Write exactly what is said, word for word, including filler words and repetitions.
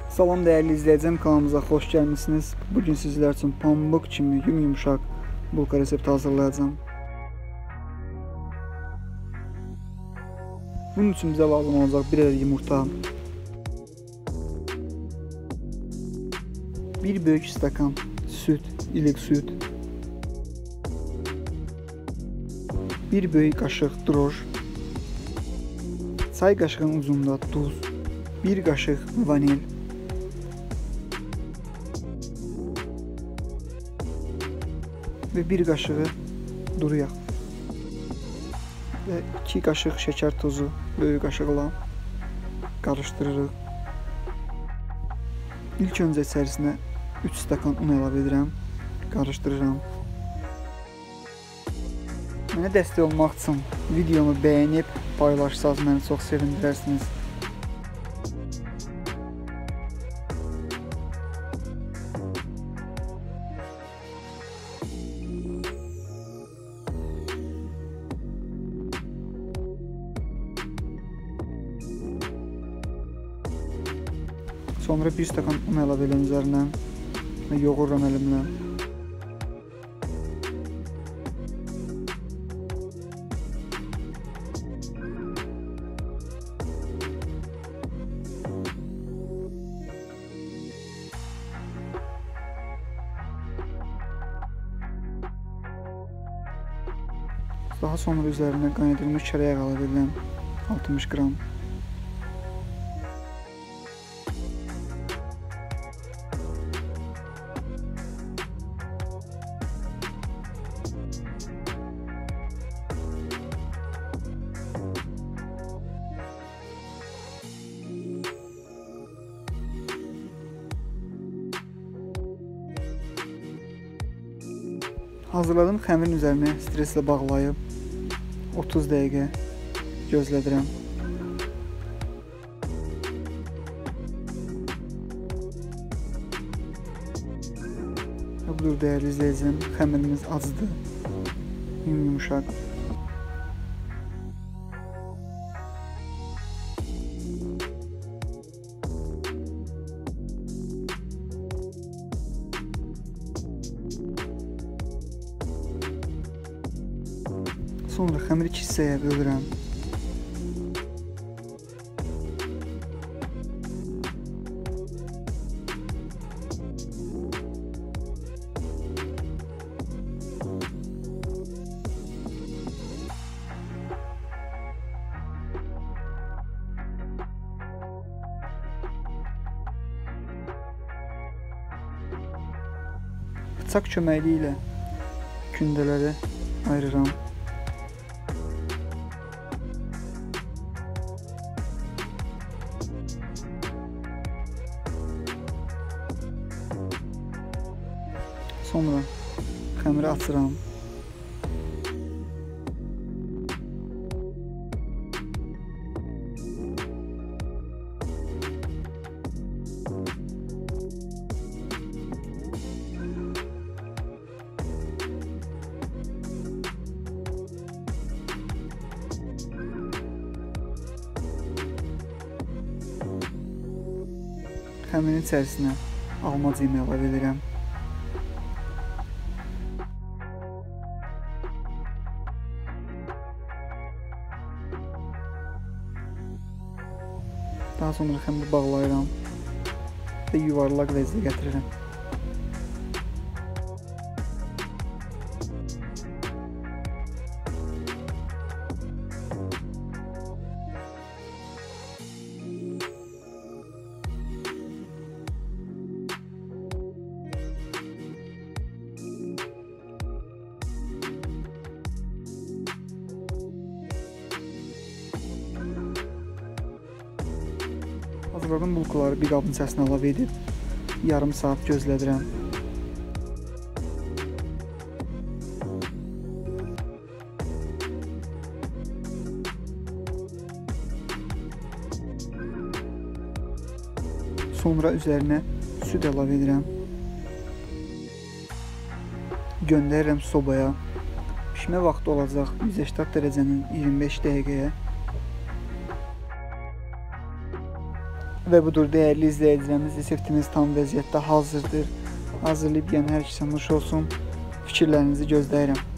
Salam dəyərli izləyicilərim, kanalımıza xoş gəlmişsiniz. Bugün sizlər üçün PANBIQ kimi YUMŞAQ bulka resepti hazırlayacağım. Bunun üçün bizə lazım olacaq bir adet yumurta, bir böyük stəkan süt, ilik süt, bir böyük qaşıq droj, çay qaşığının ucunda duz, bir qaşıq vanil, və bir qaşığı duru yağ və iki qaşıq şəkər tozu böyük qaşıqla qarışdırırıq. İlk öncə içərisinə üç stəkan un əlavə edirəm, qarışdırıram. Mənə dəstək olmaq üçün videomu bəyənib paylaşsanız məni çox sevindirərsiniz. Sonra bir stəkan un əlavə edirəm üzərinə və yoğururam əlimlə. Daha sonra üzərinə qaynadılmış şirniyyat əlavə edirəm, altmış qram. Hazırladığım xəmirin üzərinə streslə bağlayıb otuz dəqiqə gözlədirəm. Budur dəyərli izləyicilərim, xəmirimiz acıdır, yumuşaq. Sonra xəmiri iki hissəyə bölürəm. Bıçaq köməkliyi ilə gündələri ayırıram. Sonra xəmiri açıram. Xəmirin içərisinə alma cimi əlavə edirəm. Daha sonra xəmiri bağlayıram və yuvarlaq vəziyyətə gətirirəm. Hazırladığım bulkaları bir qabın içərisinə əlavə edib yarım saat gözlədirəm. Sonra üzərinə süd əlavə edirəm. Göndərirəm sobaya. Pişmə vaxtı olacaq yüz səksən dərəcənin iyirmi beş dəqiqəyə. Və budur, dəyərli izləyicilərimiz, reseptimiz tam vəziyyətdə hazırdır. Hazırlayıb yəni hər kəsə nuş olsun. Fikirlərinizi gözləyirəm.